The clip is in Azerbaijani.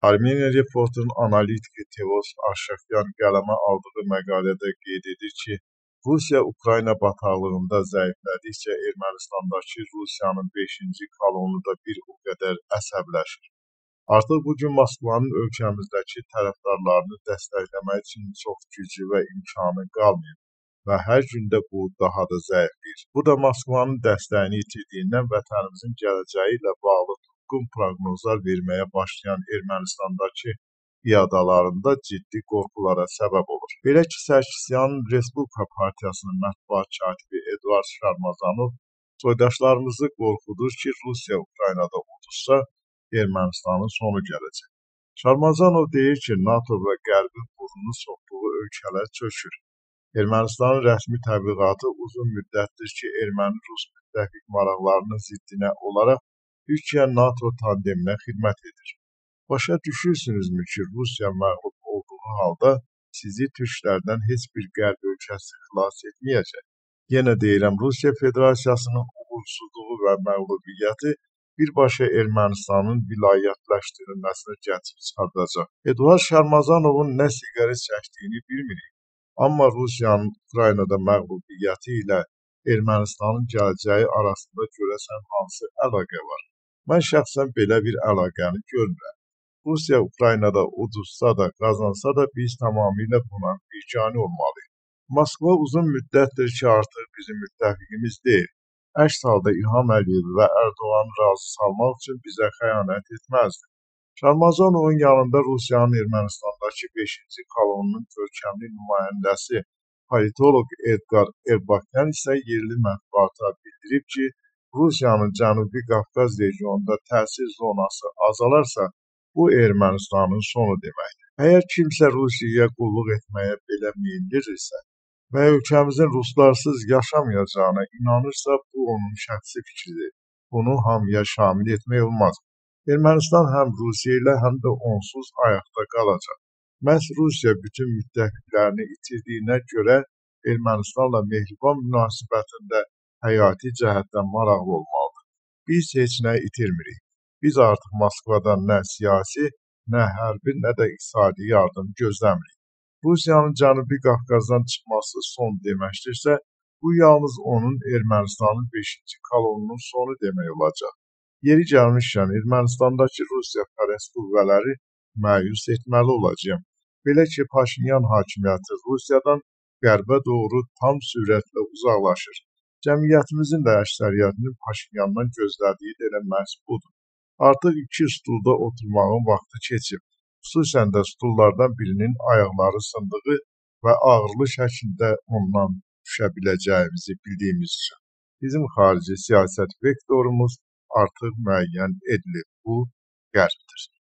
Armeniya Reporter'ın analitiki Tevos Arşakyan qələmə aldığı məqalədə qeyd edir ki, Rusiya Ukrayna bataqlığında zəiflədikcə Ermənistandakı Rusiyanın 5-ci kolonu da bir o qədər əsəbləşir. Artıq bugün Moskvanın ölkəmizdəki tərəfdarlarını dəstəkləmək üçün çox gücü və imkanı qalmayıb və hər gündə bu daha da zəifləyir. Bu da Moskvanın dəstəyini itirdiyindən vətənimizin gələcəyi ilə bağlı tutqun proqnozlar verməyə başlayan Ermənistandakı piyadalarında ciddi qorxulara səbəb olur. Belə ki, Sərkisyanın Respublika Partiyasının mətbuat katibi Eduard Şarmazanov soydaşlarımızı qorxudur ki, Rusiya Ukraynada uduzsa, Ermənistanın sonu gələcək. Şarmazanov deyir ki, NATO və Qərbin burnunu soxduğu ölkələr çökür. Ermənistanın rəsmi təbliğatı uzun müddətdir ki, erməni-rus müttəfiq maraqlarının ziddinə olaraq Türkiyə-NATO tandeminə xidmət edir. Başa düşürsünüzmü ki, Rusiya məğlub olduğu halda sizi türklərdən heç bir qərb ölkəsi xilas etməyəcək. Yenə deyirəm, Rusiya Federasiyasının uğursuzluğu və məğlubiyyəti birbaşa Ermənistanın vilayətləşdirilməsinə gətirib çıxardacaq. Eduard Şarmazanovun nə siqaret çəkdiyini bilmirik. Amma Rusiyanın Ukraynada məğlubiyyəti ilə Ermənistanın gələcəyi arasında görəsən hansı əlaqə var? Mən şəxsən belə bir əlaqəni görmürəm. Rusiya Ukraynada uduzsa da, qazansa da biz tamamilə buna biganə olmalıyıq. Moskva uzun müddətdir ki, artıq bizim müttəfiqimiz deyil. Əks halda İlham Əliyev və Erdoğanı razı salmaq üçün bizə xəyanət etməzdi. Şarmazanovun yanında Rusiyanın Ermənistandakı 5-ci kolonunun görkəmli nümayəndəsi politoloq Edgar Erbakyan isə yerli mətbuata bildirib ki, Rusiyanın Cənubi Qafqaz regionunda təsir zonası azalarsa, bu Ermənistanın sonu deməkdir. Əgər kimsə Rusiyaya qulluq etməyə belə meyillidirsə və ölkəmizin ruslarsız yaşamayacağına inanırsa, bu onun şəxsi fikridir. Bunu hamıya şamil etmək olmaz. Ermənistan həm Rusiya ilə, həm də onsuz ayaqda qalacaq. Məhz Rusiya bütün müttəfiqlərini itirdiyinə görə Ermənistanla mehriban münasibətində həyati cəhətdən maraqlı olmalıdır. Biz heç nə itirmirik. Biz artıq Moskvadan nə siyasi, nə hərbi, nə də iqtisadi yardım gözləmirik. Rusiyanın Cənubi Qafqazdan çıxması son deməkdirsə, bu yalnız onun Ermənistanın 5-ci kolonunun sonu demək olacaq. Yeri gəlmişkən, Ermənistandakı Rusiyapərəst qüvvələri məyus etməli olacağım. Belə ki, Paşinyan hakimiyyəti Rusiyadan qərbə doğru tam sürətlə uzaqlaşır. Cəmiyyətimizin də əksəriyyətinin Paşinyandan gözlədiyi də elə məhz budur. Artıq iki stulda oturmağın vaxtı keçib. Xüsusən də stullardan birinin ayaqları sındığı və ağırlı şəkildə ondan düşə biləcəyimizi bildiyimiz üçün. Bizim xarici siyasət vektorumuz artıq müəyyən edilib. Bu qərbdir.